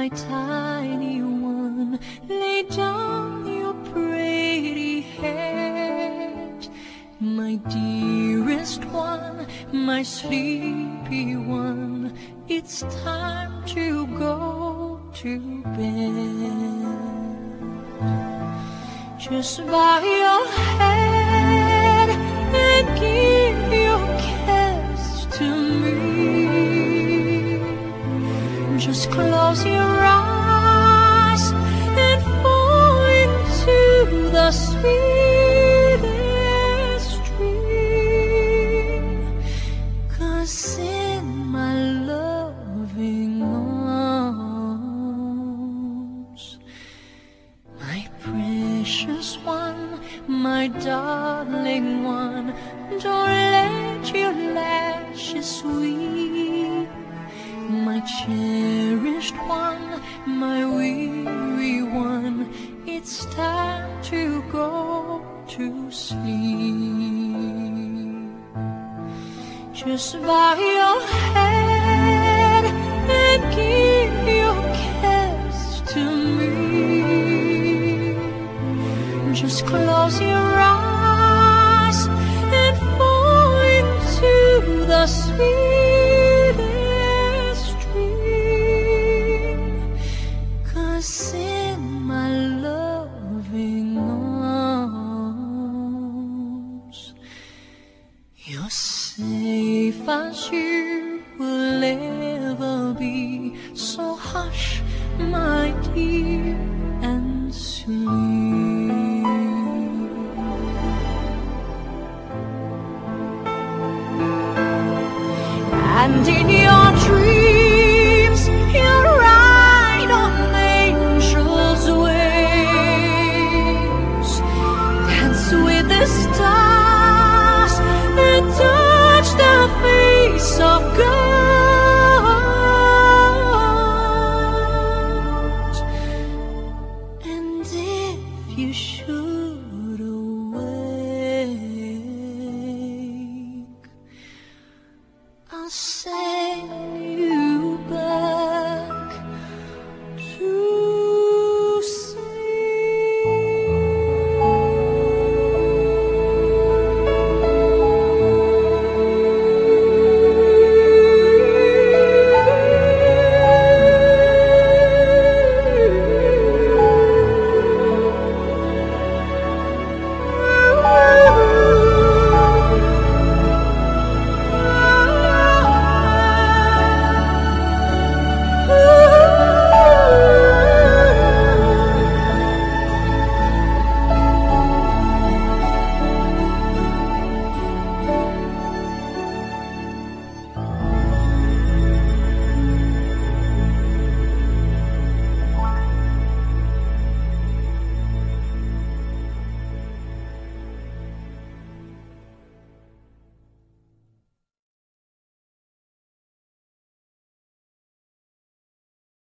my tiny one, lay down your pretty head. My dearest one, my sleepy one, it's time to go to bed. Just bow your head and give your kiss to me. Just close your eyes and fall into the sweetest dream. 'Cause in my loving arms, my precious one, my darling one, don't let your lashes weep. My cherished one, my weary one, it's time to go to sleep. Just bow your head and give your kiss to me. Just close your eyes and fall into the sweetest dream. 'Cause in my loving arms, you're safe as you will ever be. So hush, my dear, and sleep. And in your dreams, you'll ride on angels' wings, dance with the stars and touch the face of God. And if you should